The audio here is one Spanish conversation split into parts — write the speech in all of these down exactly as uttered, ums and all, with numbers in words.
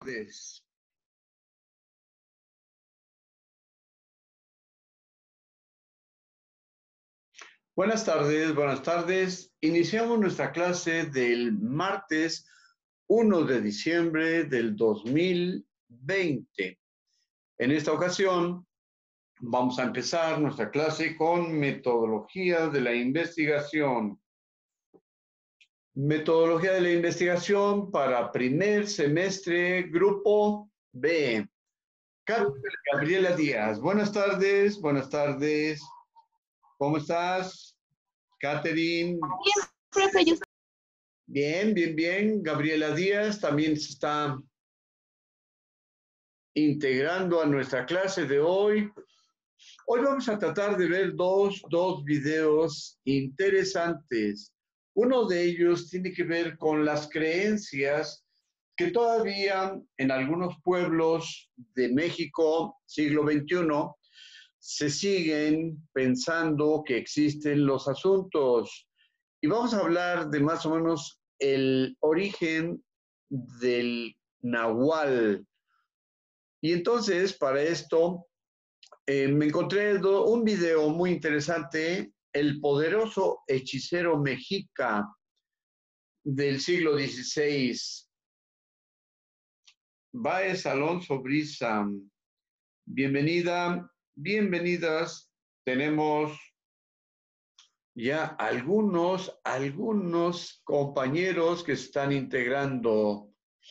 tardes. Buenas tardes, buenas tardes. Iniciamos nuestra clase del martes primero de diciembre del dos mil veinte. En esta ocasión vamos a empezar nuestra clase con metodología de la investigación. Metodología de la investigación para primer semestre, grupo B. Gabriela Díaz, buenas tardes, buenas tardes. ¿Cómo estás, Catherine? Bien, profe, yo... Bien, bien, bien. Gabriela Díaz también se está integrando a nuestra clase de hoy. Hoy vamos a tratar de ver dos, dos videos interesantes. Uno de ellos tiene que ver con las creencias que todavía en algunos pueblos de México, siglo veintiuno, se siguen pensando que existen los asuntos. Y vamos a hablar de más o menos el origen del nahual. Y entonces, para esto, eh, me encontré do, un video muy interesante, El poderoso hechicero mexica del siglo dieciséis. Baez Alonso Brisa, bienvenida, bienvenidas. Tenemos ya algunos, algunos compañeros que están integrando.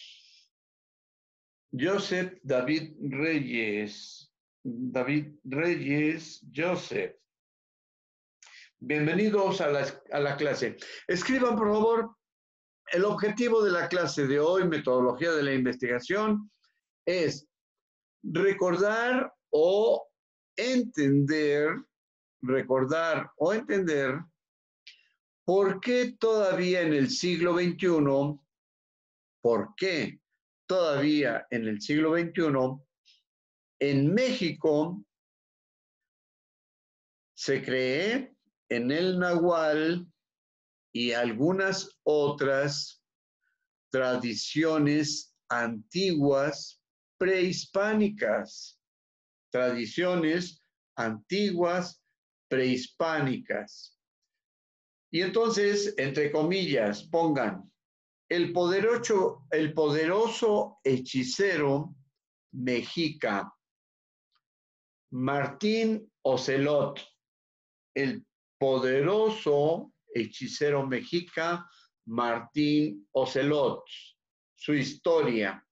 Joseph David Reyes. David Reyes, Joseph. Bienvenidos a la, a la clase. Escriban, por favor, el objetivo de la clase de hoy, metodología de la investigación, es recordar o entender, recordar o entender por qué todavía en el siglo veintiuno, por qué todavía en el siglo veintiuno, en México se cree en el nahual y algunas otras tradiciones antiguas prehispánicas. Tradiciones antiguas prehispánicas. Y entonces, entre comillas, pongan el poderoso, el poderoso hechicero mexica, Martín Ocelot, el poderoso hechicero mexica, Martín Ocelot, su historia.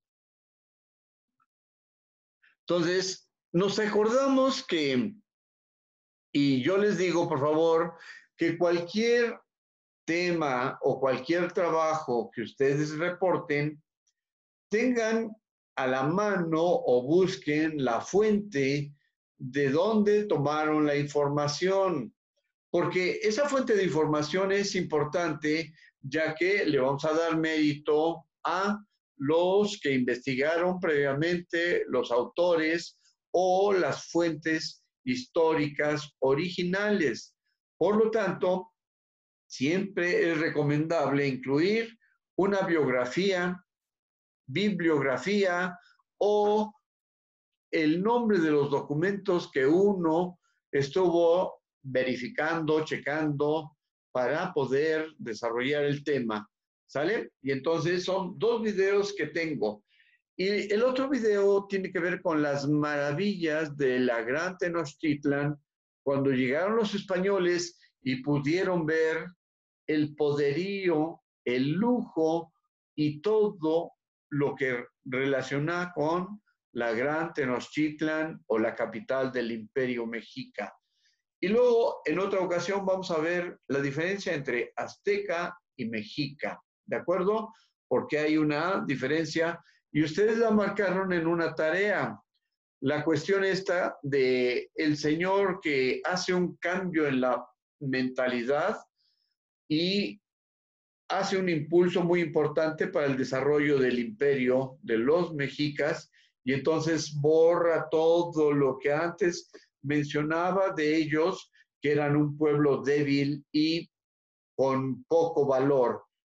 Entonces, nos acordamos que, y yo les digo, por favor, que cualquier tema o cualquier trabajo que ustedes reporten, tengan a la mano o busquen la fuente de dónde tomaron la información, porque esa fuente de información es importante, ya que le vamos a dar mérito a los que investigaron previamente, los autores o las fuentes históricas originales. Por lo tanto, siempre es recomendable incluir una biografía, bibliografía o el nombre de los documentos que uno estuvo verificando, checando para poder desarrollar el tema. ¿Sale? Y entonces son dos videos que tengo. Y el otro video tiene que ver con las maravillas de la Gran Tenochtitlan cuando llegaron los españoles y pudieron ver el poderío, el lujo y todo lo que relaciona con la Gran Tenochtitlan o la capital del Imperio Mexica. Y luego, en otra ocasión, vamos a ver la diferencia entre azteca y mexica, ¿de acuerdo? Porque hay una diferencia y ustedes la marcaron en una tarea. La cuestión esta de el señor que hace un cambio en la mentalidad y hace un impulso muy importante para el desarrollo del imperio de los mexicas y entonces borra todo lo que antes mencionaba de ellos, que eran un pueblo débil y con poco valor.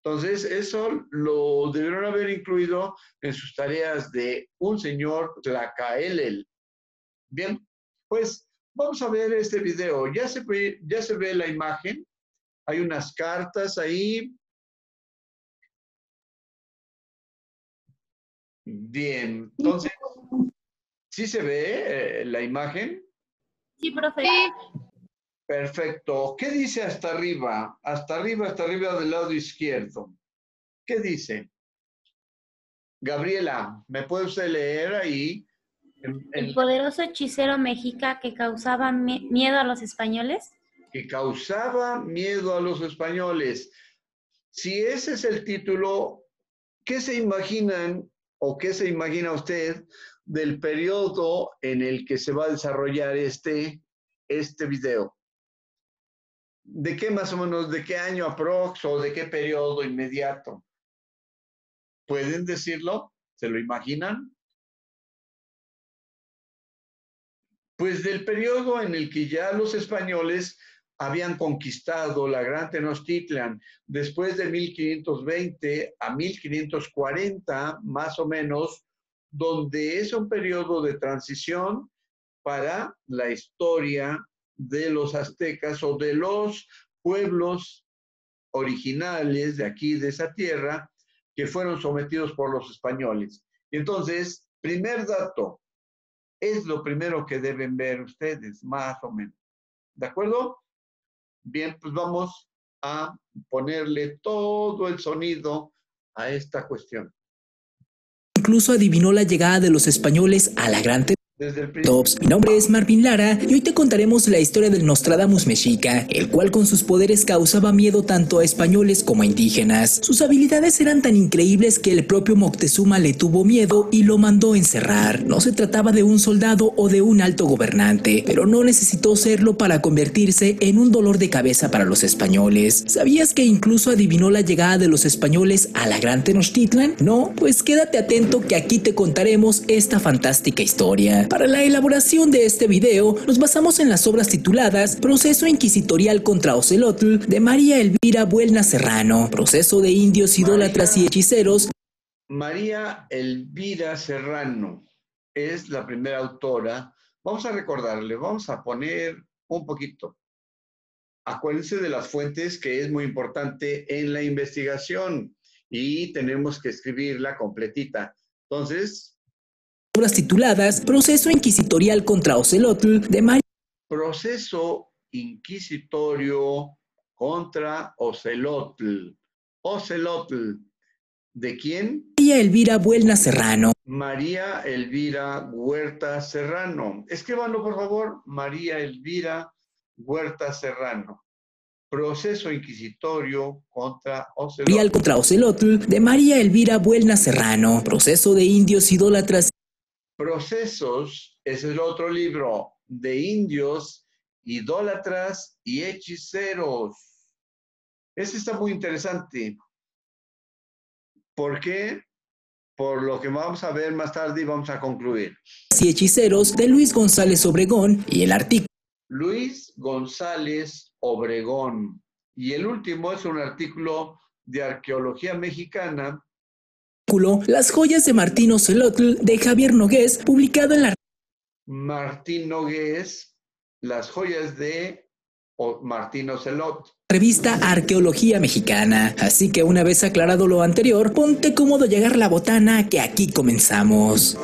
Entonces, eso lo debieron haber incluido en sus tareas de un señor Tlacaelel. Bien, pues vamos a ver este video. Ya se ve, ya se ve la imagen. Hay unas cartas ahí. Bien, entonces, ¿sí se ve eh, la imagen? Sí, profe. Sí. Perfecto. ¿Qué dice hasta arriba? Hasta arriba, hasta arriba del lado izquierdo. ¿Qué dice? Gabriela, ¿me puede usted leer ahí? En, en, El poderoso hechicero mexica que causaba mi- miedo a los españoles. que causaba miedo a los españoles. Si ese es el título, ¿qué se imaginan o qué se imagina usted del periodo en el que se va a desarrollar este, este video? ¿De qué más o menos, de qué año aprox o de qué periodo inmediato? ¿Pueden decirlo? ¿Se lo imaginan? Pues del periodo en el que ya los españoles habían conquistado la Gran Tenochtitlan, después de mil quinientos veinte a mil quinientos cuarenta, más o menos, donde es un periodo de transición para la historia de los aztecas o de los pueblos originales de aquí, de esa tierra, que fueron sometidos por los españoles. Entonces, primer dato, es lo primero que deben ver ustedes, más o menos. ¿De acuerdo? Bien, pues vamos a ponerle todo el sonido a esta cuestión. Incluso adivinó la llegada de los españoles a la Gran Desde el principio. Tops. Mi nombre es Marvin Lara y hoy te contaremos la historia del Nostradamus mexica, el cual con sus poderes causaba miedo tanto a españoles como a indígenas. Sus habilidades eran tan increíbles que el propio Moctezuma le tuvo miedo y lo mandó encerrar. No se trataba de un soldado o de un alto gobernante, pero no necesitó serlo para convertirse en un dolor de cabeza para los españoles. ¿Sabías que incluso adivinó la llegada de los españoles a la Gran Tenochtitlan? ¿No? Pues quédate atento que aquí te contaremos esta fantástica historia. Para la elaboración de este video, nos basamos en las obras tituladas Proceso Inquisitorial contra Ocelotl de María Elvira Buelna Serrano, Proceso de Indios, Idólatras y Hechiceros. María Elvira Serrano es la primera autora. Vamos a recordarle, vamos a poner un poquito. Acuérdense de las fuentes, que es muy importante en la investigación y tenemos que escribirla completita. Entonces, obras tituladas Proceso Inquisitorial contra Ocelotl de María. Proceso inquisitorio contra Ocelotl. Ocelotl. ¿De quién? María Elvira Buelna Serrano. María Elvira Huerta Serrano. Escríbanlo, por favor. María Elvira Huerta Serrano. Proceso inquisitorio contra Ocelotl. contra Ocelotl de María Elvira Buelna Serrano. Proceso de indios, idólatras. Procesos es el otro libro de indios, idólatras y hechiceros. Este está muy interesante. ¿Por qué? Por lo que vamos a ver más tarde y vamos a concluir. Y hechiceros de Luis González Obregón y el artículo. Luis González Obregón. Y el último es un artículo de arqueología mexicana. Las joyas de Martín Ocelotl de Javier Nogués, publicado en la Martín Nogués, las joyas de Martín Ocelotl. Revista Arqueología Mexicana. Así que una vez aclarado lo anterior, ponte cómodo llegar la botana que aquí comenzamos.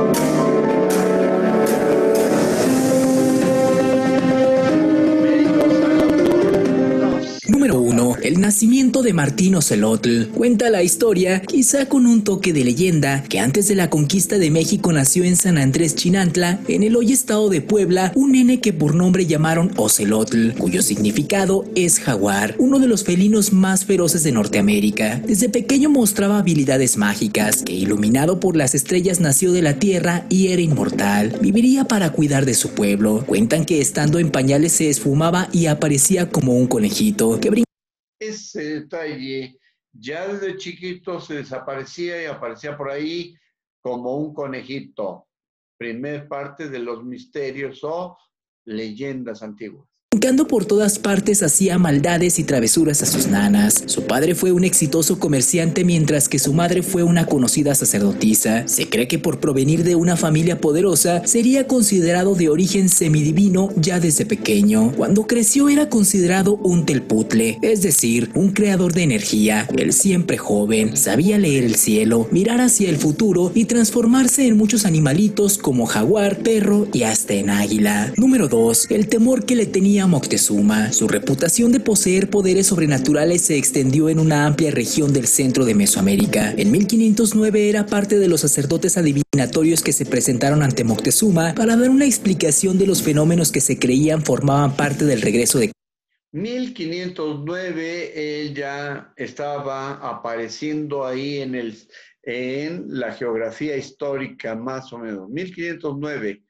Número uno. El nacimiento de Martín Ocelotl. Cuenta la historia, quizá con un toque de leyenda, que antes de la conquista de México nació en San Andrés Chinantla, en el hoy estado de Puebla, un nene que por nombre llamaron Ocelotl, cuyo significado es jaguar, uno de los felinos más feroces de Norteamérica. Desde pequeño mostraba habilidades mágicas, que iluminado por las estrellas nació de la tierra y era inmortal. Viviría para cuidar de su pueblo. Cuentan que estando en pañales se esfumaba y aparecía como un conejito, que brincaba. Ese detalle, ya desde chiquito se desaparecía y aparecía por ahí como un conejito. Primer parte de los misterios o leyendas antiguas. Buscando por todas partes hacía maldades y travesuras a sus nanas. Su padre fue un exitoso comerciante mientras que su madre fue una conocida sacerdotisa. Se cree que por provenir de una familia poderosa sería considerado de origen semidivino ya desde pequeño. Cuando creció era considerado un telputle, es decir, un creador de energía. Él siempre joven, sabía leer el cielo, mirar hacia el futuro y transformarse en muchos animalitos como jaguar, perro y hasta en águila. Número dos. El temor que le tenía Moctezuma. Su reputación de poseer poderes sobrenaturales se extendió en una amplia región del centro de Mesoamérica. En mil quinientos nueve era parte de los sacerdotes adivinatorios que se presentaron ante Moctezuma para dar una explicación de los fenómenos que se creían formaban parte del regreso de mil quinientos nueve, él ya estaba apareciendo ahí en, el, en la geografía histórica más o menos. mil quinientos nueve,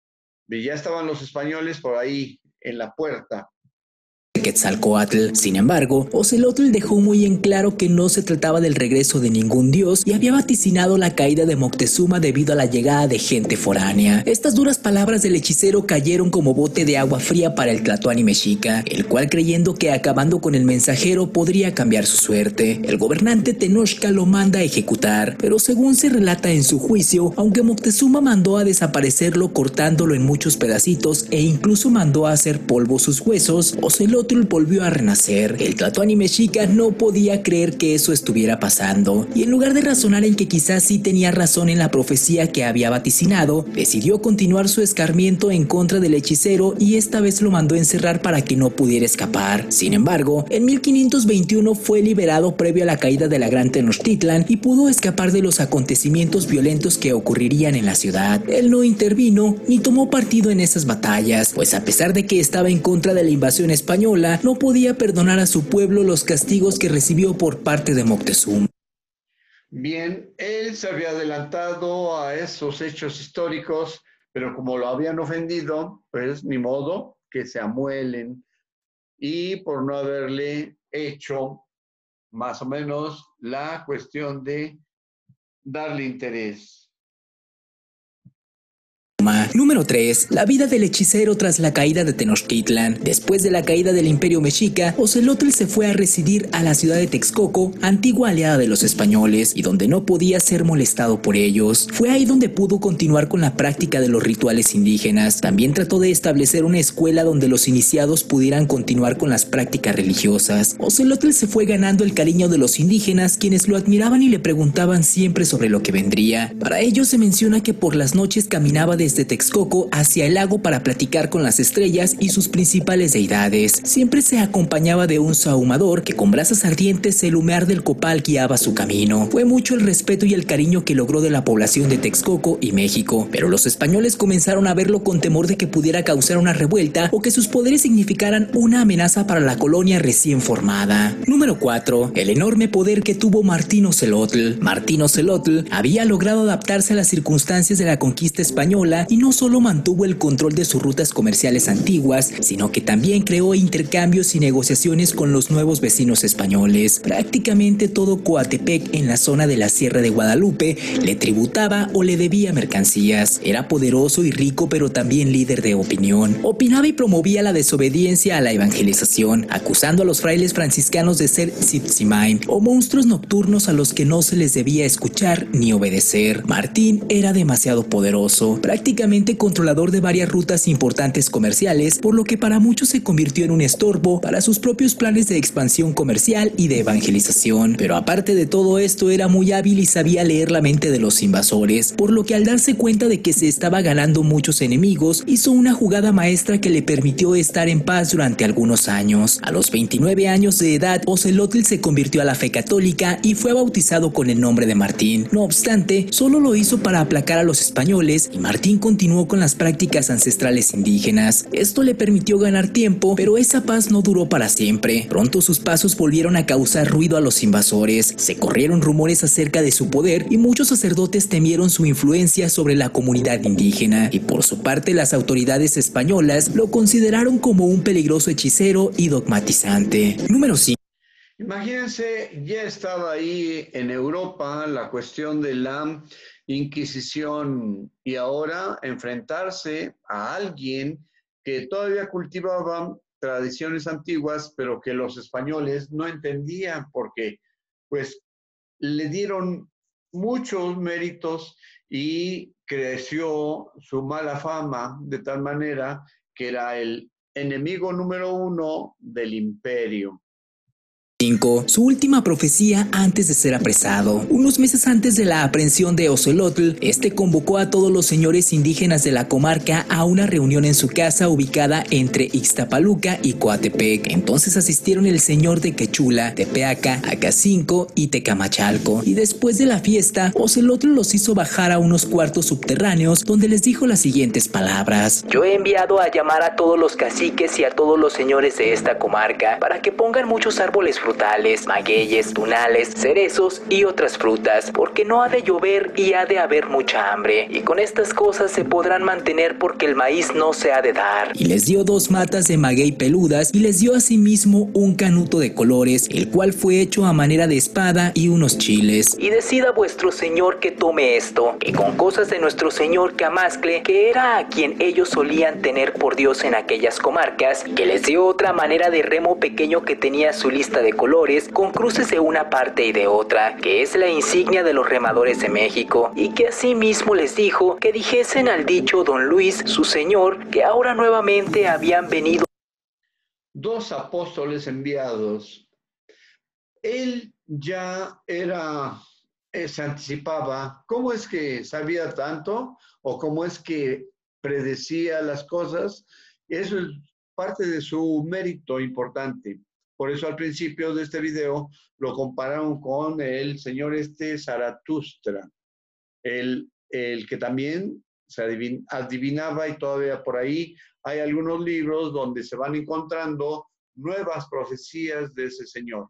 y ya estaban los españoles por ahí en la puerta. Quetzalcóatl. Sin embargo, Ocelotl dejó muy en claro que no se trataba del regreso de ningún dios y había vaticinado la caída de Moctezuma debido a la llegada de gente foránea. Estas duras palabras del hechicero cayeron como bote de agua fría para el Tlatoani mexica, el cual, creyendo que acabando con el mensajero podría cambiar su suerte, el gobernante Tenochca lo manda a ejecutar, pero según se relata en su juicio, aunque Moctezuma mandó a desaparecerlo cortándolo en muchos pedacitos e incluso mandó a hacer polvo sus huesos, Ocelotl volvió a renacer. El Tlatoani mexica no podía creer que eso estuviera pasando, y en lugar de razonar en que quizás sí tenía razón en la profecía que había vaticinado, decidió continuar su escarmiento en contra del hechicero y esta vez lo mandó encerrar para que no pudiera escapar. Sin embargo, en mil quinientos veintiuno fue liberado previo a la caída de la Gran Tenochtitlan y pudo escapar de los acontecimientos violentos que ocurrirían en la ciudad. Él no intervino ni tomó partido en esas batallas, pues a pesar de que estaba en contra de la invasión española, no podía perdonar a su pueblo los castigos que recibió por parte de Moctezuma. Bien, él se había adelantado a esos hechos históricos, pero como lo habían ofendido, pues ni modo que se amuelen, y por no haberle hecho más o menos la cuestión de darle interés. Número tres. La vida del hechicero tras la caída de Tenochtitlan. Después de la caída del Imperio Mexica, Ocelotl se fue a residir a la ciudad de Texcoco, antigua aliada de los españoles, y donde no podía ser molestado por ellos. Fue ahí donde pudo continuar con la práctica de los rituales indígenas. También trató de establecer una escuela donde los iniciados pudieran continuar con las prácticas religiosas. Ocelotl se fue ganando el cariño de los indígenas, quienes lo admiraban y le preguntaban siempre sobre lo que vendría. Para ello se menciona que por las noches caminaba desde de Texcoco hacia el lago para platicar con las estrellas y sus principales deidades. Siempre se acompañaba de un sahumador que con brasas ardientes el humear del copal guiaba su camino. Fue mucho el respeto y el cariño que logró de la población de Texcoco y México, pero los españoles comenzaron a verlo con temor de que pudiera causar una revuelta o que sus poderes significaran una amenaza para la colonia recién formada. Número cuatro. El enorme poder que tuvo Martín Ocelotl. Martín Ocelotl había logrado adaptarse a las circunstancias de la conquista española y no solo mantuvo el control de sus rutas comerciales antiguas, sino que también creó intercambios y negociaciones con los nuevos vecinos españoles. Prácticamente todo Coatepec en la zona de la Sierra de Guadalupe le tributaba o le debía mercancías. Era poderoso y rico, pero también líder de opinión. Opinaba y promovía la desobediencia a la evangelización, acusando a los frailes franciscanos de ser Tzipzimain o monstruos nocturnos a los que no se les debía escuchar ni obedecer. Martín era demasiado poderoso, prácticamente controlador de varias rutas importantes comerciales, por lo que para muchos se convirtió en un estorbo para sus propios planes de expansión comercial y de evangelización. Pero aparte de todo esto, era muy hábil y sabía leer la mente de los invasores, por lo que al darse cuenta de que se estaba ganando muchos enemigos, hizo una jugada maestra que le permitió estar en paz durante algunos años. A los veintinueve años de edad, Ocelotl se convirtió a la fe católica y fue bautizado con el nombre de Martín. No obstante, solo lo hizo para aplacar a los españoles y Martín continuó con las prácticas ancestrales indígenas. Esto le permitió ganar tiempo, pero esa paz no duró para siempre. Pronto sus pasos volvieron a causar ruido a los invasores. Se corrieron rumores acerca de su poder y muchos sacerdotes temieron su influencia sobre la comunidad indígena. Y por su parte, las autoridades españolas lo consideraron como un peligroso hechicero y dogmatizante. Número cinco. Imagínense, ya estaba ahí en Europa la cuestión de la Inquisición y ahora enfrentarse a alguien que todavía cultivaba tradiciones antiguas, pero que los españoles no entendían porque pues le dieron muchos méritos y creció su mala fama de tal manera que era el enemigo número uno del imperio. cinco. Su última profecía antes de ser apresado. Unos meses antes de la aprehensión de Ocelotl, este convocó a todos los señores indígenas de la comarca a una reunión en su casa ubicada entre Ixtapaluca y Coatepec. Entonces asistieron el señor de Quechula, Tepeaca, Acacinco y Tecamachalco. Y después de la fiesta, Ocelotl los hizo bajar a unos cuartos subterráneos donde les dijo las siguientes palabras: Yo he enviado a llamar a todos los caciques y a todos los señores de esta comarca para que pongan muchos árboles frutales frutales, magueyes, tunales, cerezos y otras frutas, porque no ha de llover y ha de haber mucha hambre, y con estas cosas se podrán mantener porque el maíz no se ha de dar. Y les dio dos matas de maguey peludas y les dio asimismo un canuto de colores, el cual fue hecho a manera de espada y unos chiles. Y decida vuestro señor que tome esto, que con cosas de nuestro señor Camascle, que era a quien ellos solían tener por Dios en aquellas comarcas, que les dio otra manera de remo pequeño que tenía su lista de colores con cruces de una parte y de otra, que es la insignia de los remadores de México, y que asimismo les dijo que dijesen al dicho don Luis, su señor, que ahora nuevamente habían venido dos apóstoles enviados. Él ya era, eh, se anticipaba. ¿Cómo es que sabía tanto? ¿O cómo es que predecía las cosas? Eso es parte de su mérito importante. Por eso al principio de este video lo compararon con el señor este Zaratustra, el, el que también se adivin, adivinaba, y todavía por ahí hay algunos libros donde se van encontrando nuevas profecías de ese señor.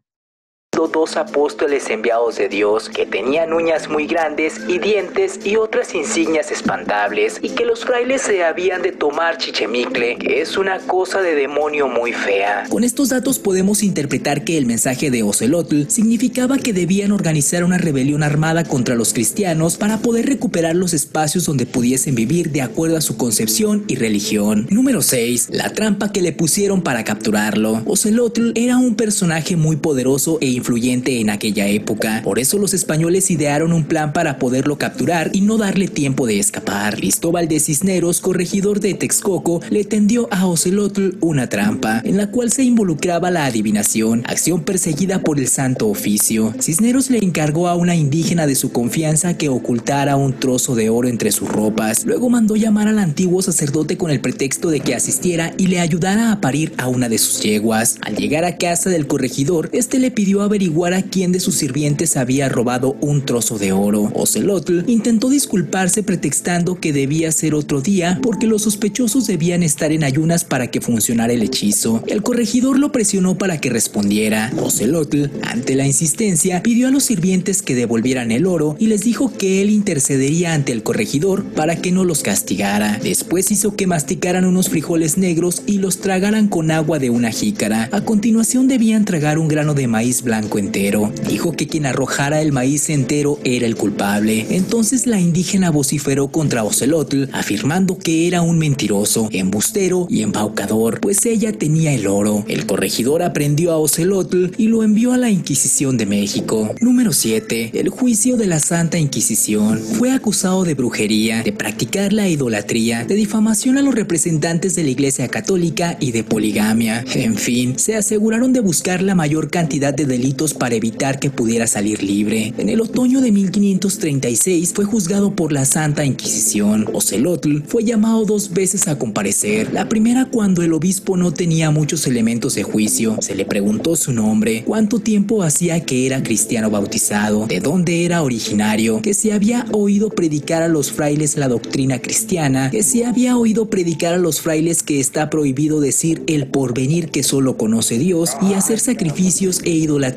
Dos apóstoles enviados de Dios que tenían uñas muy grandes y dientes y otras insignias espantables, y que los frailes se habían de tomar chichemicle, que es una cosa de demonio muy fea. Con estos datos podemos interpretar que el mensaje de Ocelotl significaba que debían organizar una rebelión armada contra los cristianos para poder recuperar los espacios donde pudiesen vivir de acuerdo a su concepción y religión. Número seis. La trampa que le pusieron para capturarlo. Ocelotl era un personaje muy poderoso e influyente en aquella época. Por eso los españoles idearon un plan para poderlo capturar y no darle tiempo de escapar. Cristóbal de Cisneros, corregidor de Texcoco, le tendió a Ocelotl una trampa, en la cual se involucraba la adivinación, acción perseguida por el Santo Oficio. Cisneros le encargó a una indígena de su confianza que ocultara un trozo de oro entre sus ropas. Luego mandó llamar al antiguo sacerdote con el pretexto de que asistiera y le ayudara a parir a una de sus yeguas. Al llegar a casa del corregidor, este le pidió averiguar a quién de sus sirvientes había robado un trozo de oro. Ocelotl intentó disculparse pretextando que debía ser otro día porque los sospechosos debían estar en ayunas para que funcionara el hechizo. El corregidor lo presionó para que respondiera. Ocelotl, ante la insistencia, pidió a los sirvientes que devolvieran el oro y les dijo que él intercedería ante el corregidor para que no los castigara. Después hizo que masticaran unos frijoles negros y los tragaran con agua de una jícara. A continuación debían tragar un grano de maíz blanco entero. Dijo que quien arrojara el maíz entero era el culpable. Entonces la indígena vociferó contra Ocelotl, afirmando que era un mentiroso, embustero y embaucador, pues ella tenía el oro. El corregidor aprendió a Ocelotl y lo envió a la Inquisición de México. Número siete. El juicio de la Santa Inquisición. Fue acusado de brujería, de practicar la idolatría, de difamación a los representantes de la Iglesia Católica y de poligamia. En fin, se aseguraron de buscar la mayor cantidad de delitos para evitar que pudiera salir libre. En el otoño de mil quinientos treinta y seis fue juzgado por la Santa Inquisición. Ocelotl fue llamado dos veces a comparecer. La primera cuando el obispo no tenía muchos elementos de juicio. Se le preguntó su nombre, cuánto tiempo hacía que era cristiano bautizado, de dónde era originario, que se había oído predicar a los frailes la doctrina cristiana, que se había oído predicar a los frailes que está prohibido decir el porvenir que solo conoce Dios y hacer sacrificios e idolatría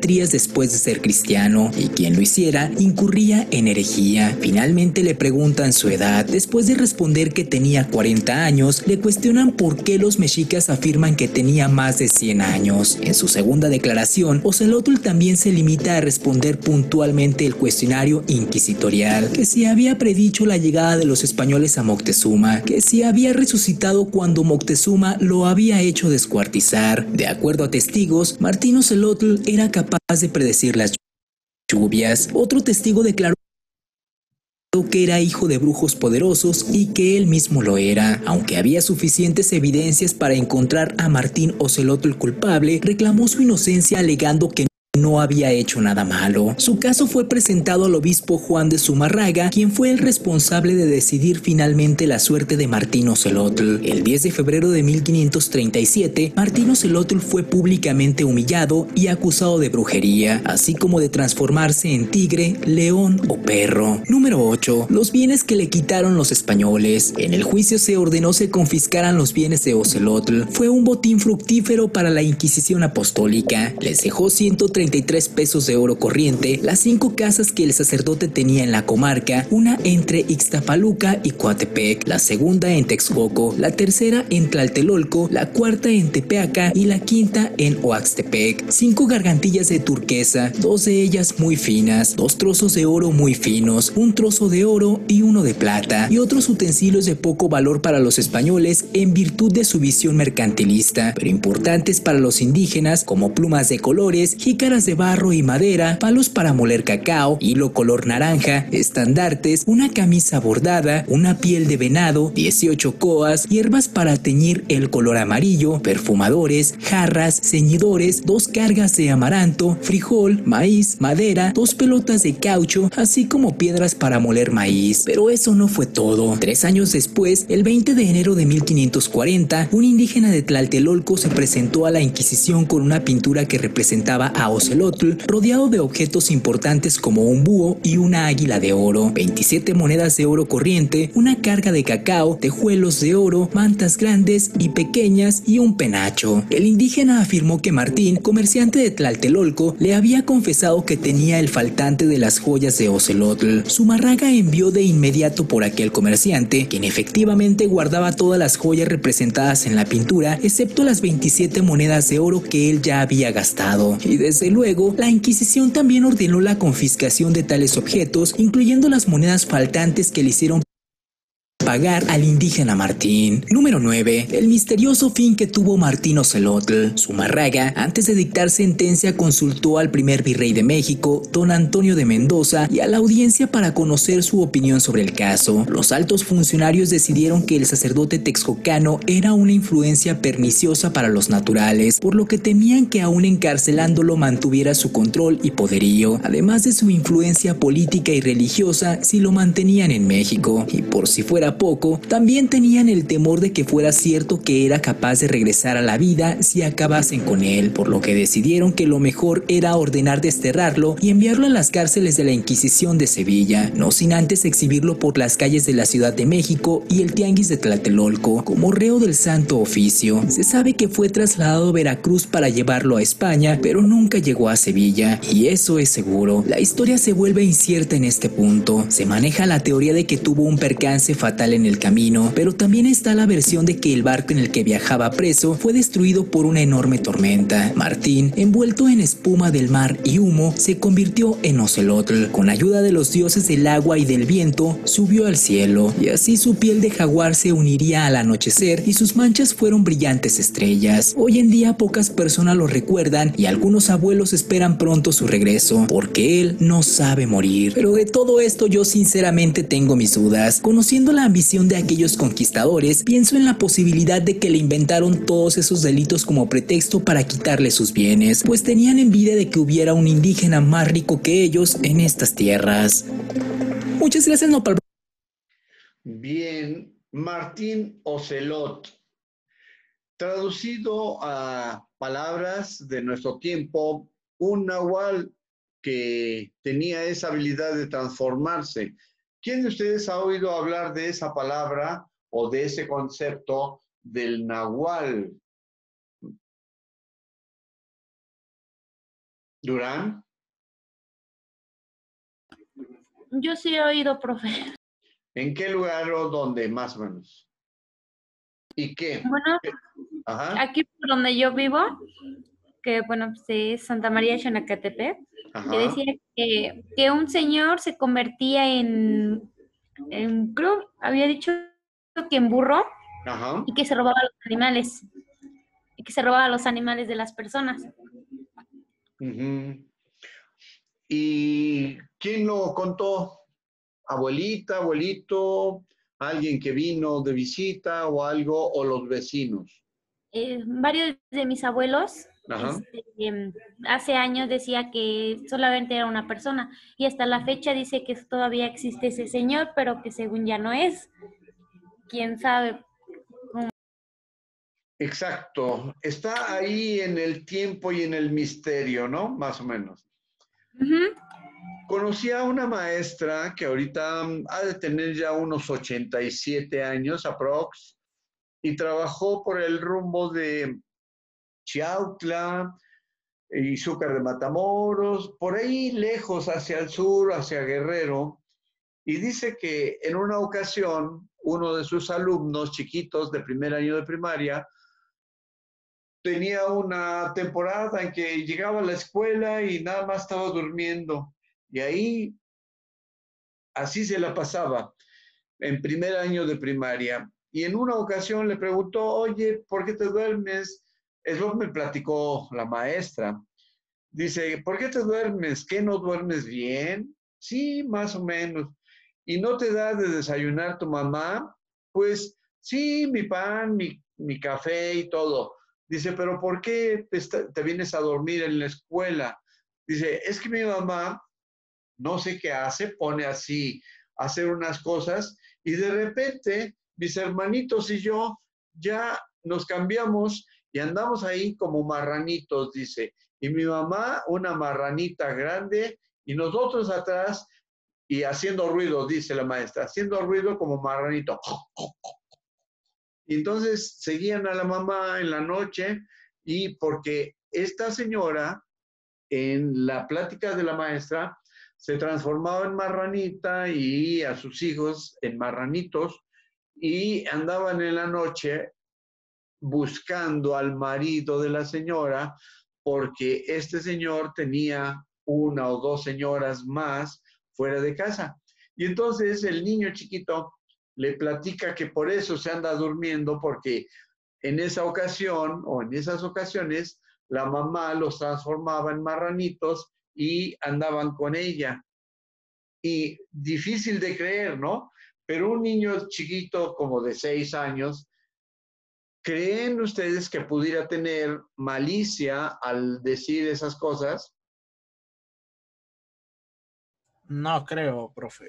idolatrías después de ser cristiano, y quien lo hiciera incurría en herejía. Finalmente le preguntan su edad. Después de responder que tenía cuarenta años, le cuestionan por qué los mexicas afirman que tenía más de cien años. En su segunda declaración, Ocelotl también se limita a responder puntualmente el cuestionario inquisitorial, que si había predicho la llegada de los españoles a Moctezuma, que si había resucitado cuando Moctezuma lo había hecho descuartizar. De acuerdo a testigos, Martín Ocelotl era capaz de predecir las lluvias. Otro testigo declaró que era hijo de brujos poderosos y que él mismo lo era. Aunque había suficientes evidencias para encontrar a Martín Ocelotl culpable, reclamó su inocencia alegando que no había hecho nada malo. Su caso fue presentado al obispo Juan de Zumárraga, quien fue el responsable de decidir finalmente la suerte de Martín Ocelotl. El diez de febrero de mil quinientos treinta y siete, Martín Ocelotl fue públicamente humillado y acusado de brujería, así como de transformarse en tigre, león o perro. Número ocho. Los bienes que le quitaron los españoles. En el juicio se ordenó se confiscaran los bienes de Ocelotl. Fue un botín fructífero para la Inquisición Apostólica. Les dejó ciento treinta y tres pesos de oro corriente, las cinco casas que el sacerdote tenía en la comarca, una entre Ixtapaluca y Coatepec, la segunda en Texcoco, la tercera en Tlaltelolco, la cuarta en Tepeaca y la quinta en Oaxtepec. Cinco gargantillas de turquesa, dos de ellas muy finas, dos trozos de oro muy finos, un trozo de oro y uno de plata, y otros utensilios de poco valor para los españoles en virtud de su visión mercantilista, pero importantes para los indígenas, como plumas de colores, jícaras de barro y madera, palos para moler cacao, hilo color naranja, estandartes, una camisa bordada, una piel de venado, dieciocho coas, hierbas para teñir el color amarillo, perfumadores, jarras, ceñidores, dos cargas de amaranto, frijol, maíz, madera, dos pelotas de caucho, así como piedras para moler maíz. Pero eso no fue todo. Tres años después, el veinte de enero de mil quinientos cuarenta, un indígena de Tlaltelolco se presentó a la Inquisición con una pintura que representaba a Ocelotl, rodeado de objetos importantes como un búho y una águila de oro, veintisiete monedas de oro corriente, una carga de cacao, tejuelos de oro, mantas grandes y pequeñas y un penacho. El indígena afirmó que Martín, comerciante de Tlaltelolco, le había confesado que tenía el faltante de las joyas de Ocelotl. Zumárraga envió de inmediato por aquel comerciante, quien efectivamente guardaba todas las joyas representadas en la pintura, excepto las veintisiete monedas de oro que él ya había gastado. Y desde luego, la Inquisición también ordenó la confiscación de tales objetos, incluyendo las monedas faltantes que le hicieron pagar al indígena Martín. Número nueve. El misterioso fin que tuvo Martín Ocelotl. Zumárraga, antes de dictar sentencia, consultó al primer virrey de México, don Antonio de Mendoza, y a la audiencia para conocer su opinión sobre el caso. Los altos funcionarios decidieron que el sacerdote texcocano era una influencia perniciosa para los naturales, por lo que temían que aún encarcelándolo mantuviera su control y poderío, además de su influencia política y religiosa si lo mantenían en México. Y por si fuera poco, también tenían el temor de que fuera cierto que era capaz de regresar a la vida si acabasen con él, por lo que decidieron que lo mejor era ordenar desterrarlo y enviarlo a las cárceles de la Inquisición de Sevilla, no sin antes exhibirlo por las calles de la Ciudad de México y el Tianguis de Tlatelolco como reo del Santo Oficio. Se sabe que fue trasladado a Veracruz para llevarlo a España, pero nunca llegó a Sevilla, y eso es seguro. La historia se vuelve incierta en este punto. Se maneja la teoría de que tuvo un percance fatal en el camino, pero también está la versión de que el barco en el que viajaba preso fue destruido por una enorme tormenta. Martín, envuelto en espuma del mar y humo, se convirtió en Ocelotl. Con ayuda de los dioses del agua y del viento, subió al cielo, y así su piel de jaguar se uniría al anochecer y sus manchas fueron brillantes estrellas. Hoy en día pocas personas lo recuerdan y algunos abuelos esperan pronto su regreso, porque él no sabe morir. Pero de todo esto yo sinceramente tengo mis dudas. Conociendo la ambición de aquellos conquistadores, pienso en la posibilidad de que le inventaron todos esos delitos como pretexto para quitarle sus bienes, pues tenían envidia de que hubiera un indígena más rico que ellos en estas tierras. Muchas gracias, Nopal. Bien, Martín Ocelot. Traducido a palabras de nuestro tiempo, un nahual que tenía esa habilidad de transformarse. ¿Quién de ustedes ha oído hablar de esa palabra o de ese concepto del nahual? Durán. Yo sí he oído, profe. ¿En qué lugar o dónde, más o menos? ¿Y qué? Bueno, Ajá, aquí por donde yo vivo, que bueno, pues es Santa María Xonacatepec, que ajá, decía que, que un señor se convertía en, en, creo, había dicho que en burro ajá. y que se robaba los animales, y que se robaba los animales de las personas. Ujú. ¿Y quién lo contó? ¿Abuelita, abuelito, alguien que vino de visita o algo, o los vecinos? Eh, varios de mis abuelos, Ajá. este, em, hace años decía que solamente era una persona y hasta la fecha dice que todavía existe ese señor, pero que según ya no es. ¿Quién sabe? Exacto. Está ahí en el tiempo y en el misterio, ¿no? Más o menos. Ujú. Conocí a una maestra que ahorita mm, ha de tener ya unos ochenta y siete años, aprox, y trabajó por el rumbo de Chiautla, Izúcar de Matamoros, por ahí lejos hacia el sur, hacia Guerrero, y dice que en una ocasión uno de sus alumnos chiquitos de primer año de primaria tenía una temporada en que llegaba a la escuela y nada más estaba durmiendo, y ahí así se la pasaba en primer año de primaria. Y en una ocasión le preguntó, oye, ¿por qué te duermes? Es lo que me platicó la maestra. Dice, ¿por qué te duermes? ¿Qué no duermes bien? Sí, más o menos. ¿Y no te da de desayunar tu mamá? Pues sí, mi pan, mi, mi café y todo. Dice, pero ¿por qué te, está, te vienes a dormir en la escuela? Dice, es que mi mamá no sé qué hace, pone así a hacer unas cosas y de repente mis hermanitos y yo ya nos cambiamos y andamos ahí como marranitos, dice. Y mi mamá, una marranita grande y nosotros atrás y haciendo ruido, dice la maestra, haciendo ruido como marranito. Y entonces seguían a la mamá en la noche y porque esta señora en la plática de la maestra se transformaba en marranita y a sus hijos en marranitos y andaban en la noche buscando al marido de la señora porque este señor tenía una o dos señoras más fuera de casa. Y entonces el niño chiquito le platica que por eso se anda durmiendo porque en esa ocasión o en esas ocasiones la mamá los transformaba en marranitos y andaban con ella. Y difícil de creer, ¿no? Pero un niño chiquito como de seis años, ¿creen ustedes que pudiera tener malicia al decir esas cosas? No creo, profe.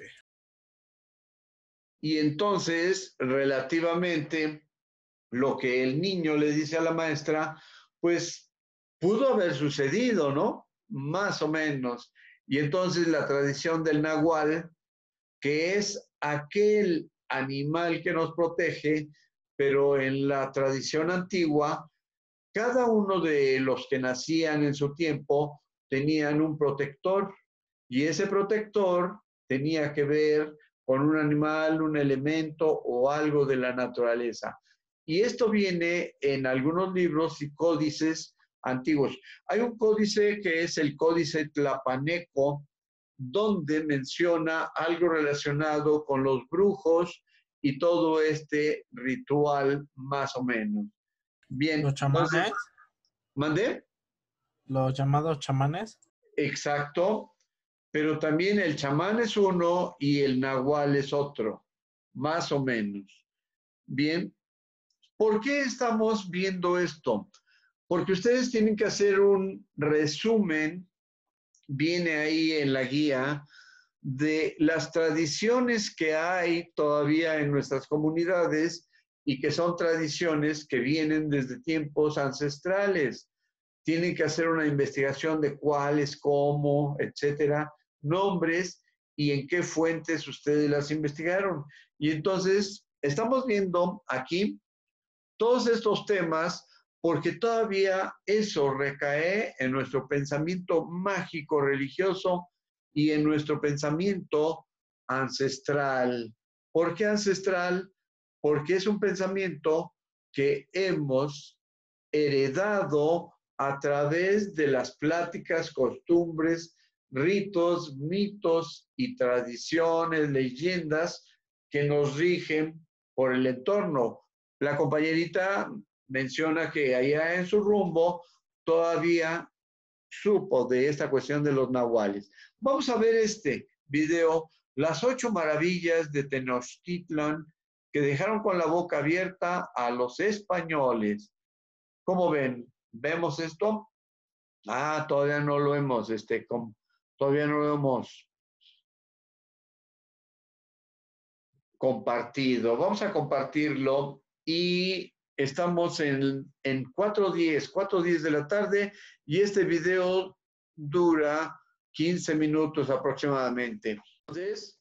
Y entonces, relativamente, lo que el niño le dice a la maestra, pues pudo haber sucedido, ¿no? Más o menos. Y entonces la tradición del nahual, que es aquel animal que nos protege, pero en la tradición antigua, cada uno de los que nacían en su tiempo tenían un protector y ese protector tenía que ver con un animal, un elemento o algo de la naturaleza. Y esto viene en algunos libros y códices antiguos. Hay un códice que es el Códice Tlapaneco, donde menciona algo relacionado con los brujos y todo este ritual más o menos. Bien, ¿Los entonces, chamanes? ¿mandé? ¿Los llamados chamanes? Exacto, pero también el chamán es uno y el nahual es otro, más o menos. Bien, ¿por qué estamos viendo esto? Porque ustedes tienen que hacer un resumen, viene ahí en la guía, de las tradiciones que hay todavía en nuestras comunidades y que son tradiciones que vienen desde tiempos ancestrales. Tienen que hacer una investigación de cuáles, cómo, etcétera, nombres y en qué fuentes ustedes las investigaron. Y entonces estamos viendo aquí todos estos temas porque todavía eso recae en nuestro pensamiento mágico religioso y en nuestro pensamiento ancestral. ¿Por qué ancestral? Porque es un pensamiento que hemos heredado a través de las pláticas, costumbres, ritos, mitos y tradiciones, leyendas que nos rigen por el entorno. La compañerita menciona que allá en su rumbo todavía supo de esta cuestión de los nahuales. Vamos a ver este video, las ocho maravillas de Tenochtitlan que dejaron con la boca abierta a los españoles. ¿Cómo ven? ¿Vemos esto? Ah, todavía no lo hemos, este, com, todavía no lo hemos compartido. Vamos a compartirlo y estamos en, en cuatro diez, cuatro diez de la tarde y este video dura quince minutos aproximadamente. Entonces,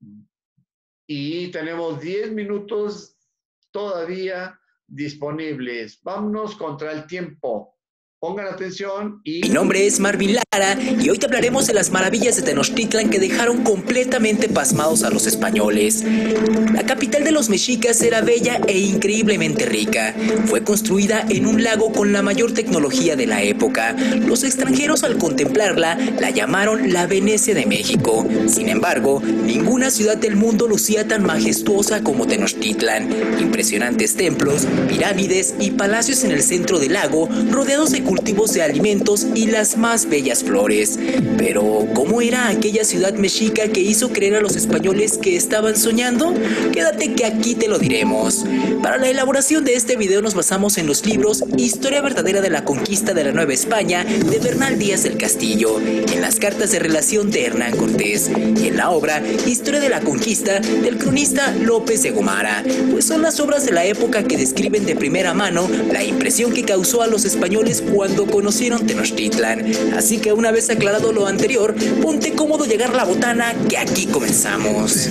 y tenemos diez minutos todavía disponibles. Vámonos contra el tiempo. Pongan atención y... Mi nombre es Marvin Lara y hoy te hablaremos de las maravillas de Tenochtitlan que dejaron completamente pasmados a los españoles. La capital de los mexicas era bella e increíblemente rica. Fue construida en un lago con la mayor tecnología de la época. Los extranjeros al contemplarla la llamaron la Venecia de México. Sin embargo, ninguna ciudad del mundo lucía tan majestuosa como Tenochtitlan. Impresionantes templos, pirámides y palacios en el centro del lago, rodeados de cultivos de alimentos y las más bellas flores. Pero, ¿cómo era aquella ciudad mexica que hizo creer a los españoles que estaban soñando? Quédate que aquí te lo diremos. Para la elaboración de este video nos basamos en los libros Historia verdadera de la conquista de la Nueva España de Bernal Díaz del Castillo, en las cartas de relación de Hernán Cortés y en la obra Historia de la conquista del cronista López de Gomara, pues son las obras de la época que describen de primera mano la impresión que causó a los españoles cuando conocieron Tenochtitlan. Así que una vez aclarado lo anterior, ponte cómodo, llegar la botana, que aquí comenzamos.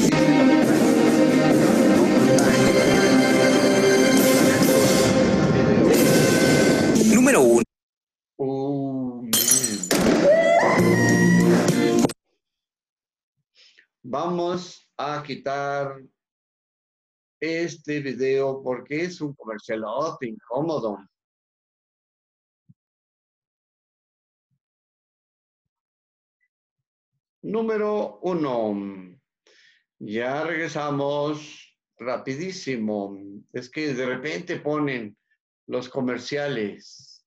Número uno. Uh, Vamos a quitar este video porque es un comercialote incómodo. Número uno. Ya regresamos rapidísimo. Es que de repente ponen los comerciales.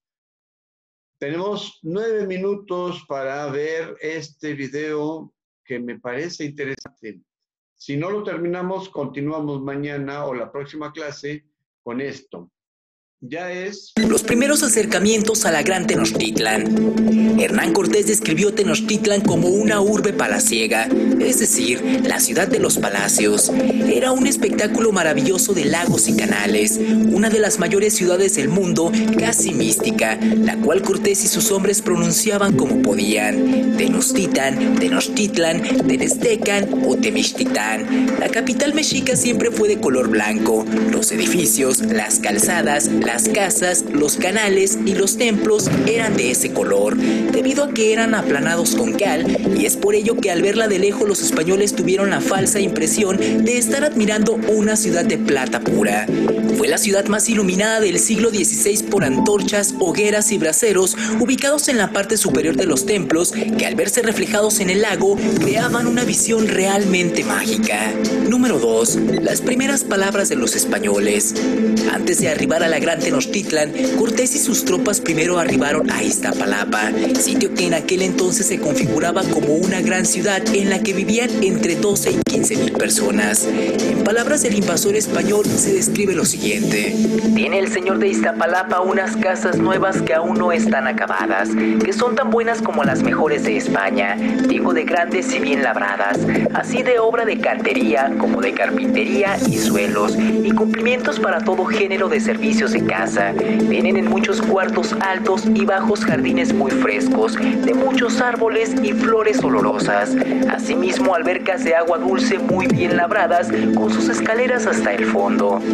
Tenemos nueve minutos para ver este video que me parece interesante. Si no lo terminamos, continuamos mañana o la próxima clase con esto. Ya es... Los primeros acercamientos a la gran Tenochtitlan. Hernán Cortés describió Tenochtitlan como una urbe palaciega, es decir, la ciudad de los palacios. Era un espectáculo maravilloso de lagos y canales, una de las mayores ciudades del mundo, casi mística, la cual Cortés y sus hombres pronunciaban como podían: Tenochtitlan, Tenochtitlan, Tenestecan o Temixtitán. La capital mexica siempre fue de color blanco. Los edificios, las calzadas, las casas, los canales y los templos eran de ese color, debido a que eran aplanados con cal, y es por ello que al verla de lejos los españoles tuvieron la falsa impresión de estar admirando una ciudad de plata pura. Fue la ciudad más iluminada del siglo dieciséis por antorchas, hogueras y braseros ubicados en la parte superior de los templos, que al verse reflejados en el lago creaban una visión realmente mágica. Número dos. Las primeras palabras de los españoles. Antes de arribar a la gran Tenochtitlan, Cortés y sus tropas primero arribaron a Iztapalapa, sitio que en aquel entonces se configuraba como una gran ciudad en la que vivían entre doce y quince mil personas. En palabras del invasor español se describe lo siguiente: tiene el señor de Iztapalapa unas casas nuevas que aún no están acabadas, que son tan buenas como las mejores de España, digo de grandes y bien labradas, así de obra de cantería como de carpintería y suelos, y cumplimientos para todo género de servicios de casa. Vienen en muchos cuartos altos y bajos jardines muy frescos, de muchos árboles y flores olorosas. Asimismo, albercas de agua dulce muy bien labradas, con sus escaleras hasta el fondo. Por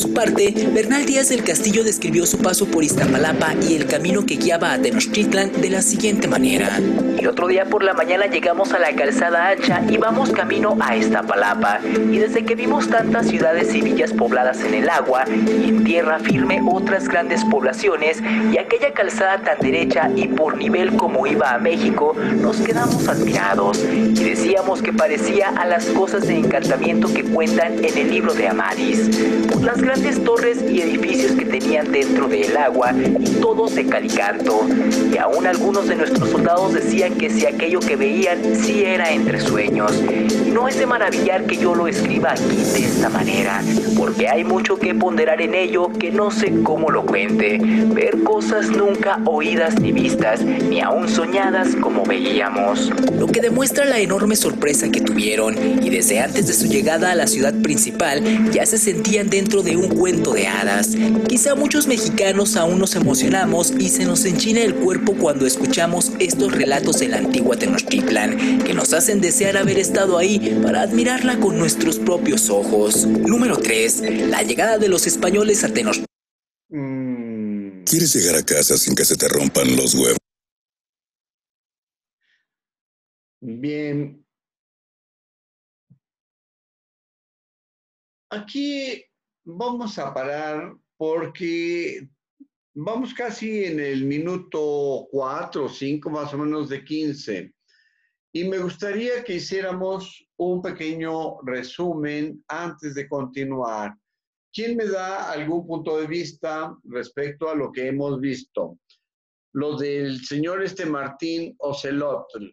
su parte, Bernal Díaz del Castillo describió su paso por Iztapalapa y el camino que guiaba a Tenochtitlan de la siguiente manera. El otro día por la mañana llegamos a la calzada ancha y vamos camino a Iztapalapa, y desde que vimos tantas ciudades y villas pobladas en el agua y en tierra firme otras grandes poblaciones y aquella calzada tan derecha y por nivel como iba a México, nos quedamos admirados y decíamos que parecía a las cosas de encantamiento que cuentan en el libro de Amadís, por las grandes torres y edificios que tenían dentro del agua y todos de cal y canto, y aún algunos de nuestros soldados decían que si aquello que veían sí era entre sueños. Y no es de maravillar que yo lo escriba aquí de esta manera, porque hay mucho que ponderar en ello que no sé cómo lo cuente, ver cosas nunca oídas ni vistas, ni aún soñadas como veíamos. Lo que demuestra la enorme sorpresa que tuvieron, y desde antes de su llegada a la ciudad principal ya se sentían dentro de un cuento de hadas. Quizá muchos mexicanos aún nos emocionamos y se nos enchina el cuerpo cuando escuchamos estos relatos de la antigua Tenochtitlan, que nos hacen desear haber estado ahí para admirarla con nuestros propios ojos. Número tres. La llegada de los españoles a Tenochtitlan. Mm. ¿Quieres llegar a casa sin que se te rompan los huevos? Bien. Aquí vamos a parar porque vamos casi en el minuto cuatro o cinco más o menos de quince. Y me gustaría que hiciéramos un pequeño resumen antes de continuar. ¿Quién me da algún punto de vista respecto a lo que hemos visto? Lo del señor este Martín Ocelotl.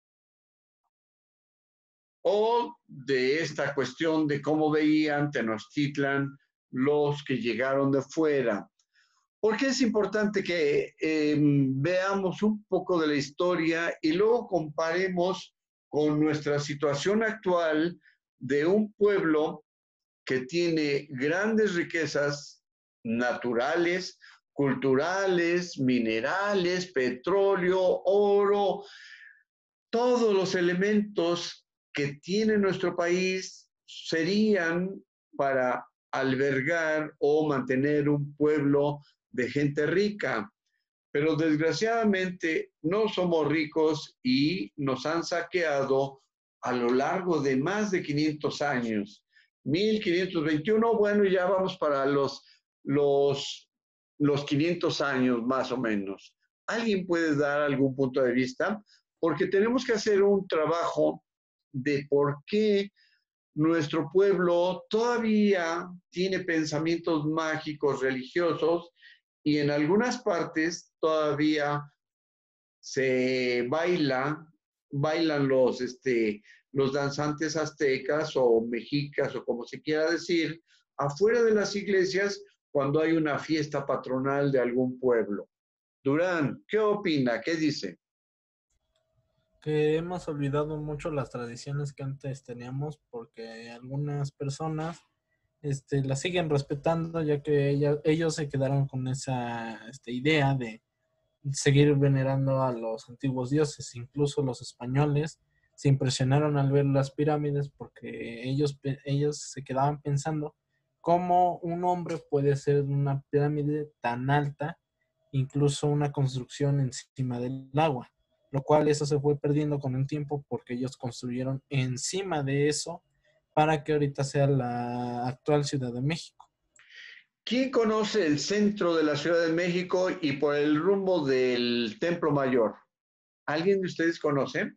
O de esta cuestión de cómo veían Tenochtitlan los que llegaron de fuera. Porque es importante que eh, veamos un poco de la historia y luego comparemos con nuestra situación actual de un pueblo que tiene grandes riquezas naturales, culturales, minerales, petróleo, oro, todos los elementos que tiene nuestro país serían para albergar o mantener un pueblo de gente rica. Pero desgraciadamente no somos ricos y nos han saqueado a lo largo de más de quinientos años. mil quinientos veintiuno, bueno, ya vamos para los, los, los quinientos años más o menos. ¿Alguien puede dar algún punto de vista? Porque tenemos que hacer un trabajo de por qué nuestro pueblo todavía tiene pensamientos mágicos religiosos y en algunas partes todavía se baila, bailan los, este, los danzantes aztecas o mexicas o como se quiera decir, afuera de las iglesias cuando hay una fiesta patronal de algún pueblo. Durán, ¿qué opina? ¿Qué dice? Que hemos olvidado mucho las tradiciones que antes teníamos porque algunas personas este, las siguen respetando ya que ella, ellos se quedaron con esa este, idea de seguir venerando a los antiguos dioses. Incluso los españoles se impresionaron al ver las pirámides porque ellos, ellos se quedaban pensando cómo un hombre puede hacer una pirámide tan alta, incluso una construcción encima del agua, lo cual eso se fue perdiendo con el tiempo porque ellos construyeron encima de eso para que ahorita sea la actual Ciudad de México. ¿Quién conoce el centro de la Ciudad de México y por el rumbo del Templo Mayor? ¿Alguien de ustedes conoce?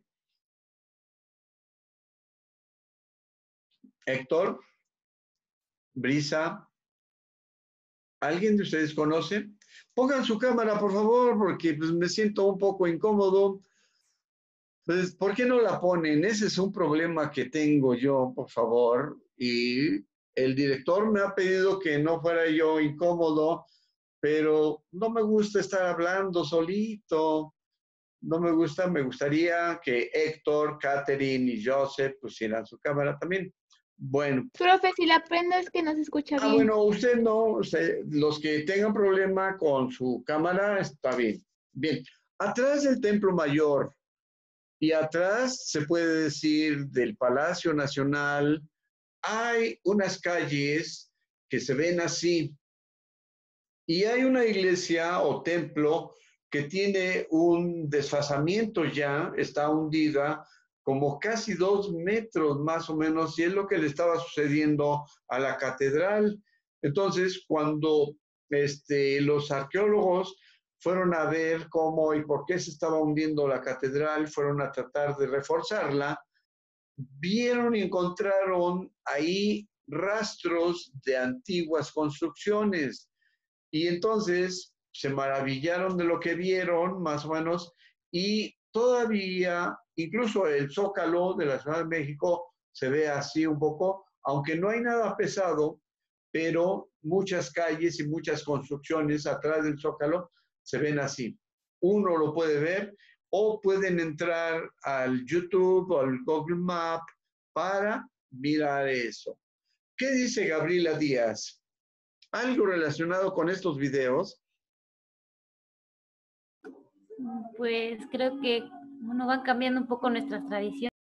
Héctor, Brisa, ¿alguien de ustedes conoce? Pongan su cámara, por favor, porque pues, me siento un poco incómodo. Pues, ¿por qué no la ponen? Ese es un problema que tengo yo, por favor. Y el director me ha pedido que no fuera yo incómodo, pero no me gusta estar hablando solito. No me gusta, me gustaría que Héctor, Catherine y Joseph pusieran su cámara también. Bueno. Profe, si la prendo es que no se escucha Ah, bien. bueno, usted no, usted, los que tengan problema con su cámara, está bien. Bien, atrás del Templo Mayor y atrás, se puede decir, del Palacio Nacional, hay unas calles que se ven así. Y hay una iglesia o templo que tiene un desfasamiento ya, está hundida como casi dos metros más o menos, y es lo que le estaba sucediendo a la catedral. Entonces, cuando este, los arqueólogos fueron a ver cómo y por qué se estaba hundiendo la catedral, fueron a tratar de reforzarla, vieron y encontraron ahí rastros de antiguas construcciones. Y entonces se maravillaron de lo que vieron, más o menos, y todavía, incluso el Zócalo de la Ciudad de México se ve así un poco, aunque no hay nada pesado, pero muchas calles y muchas construcciones atrás del Zócalo se ven así. Uno lo puede ver o pueden entrar al YouTube o al Google Map para mirar eso. ¿Qué dice Gabriela Díaz? ¿Algo relacionado con estos videos? Pues creo que bueno, van cambiando un poco nuestras tradiciones.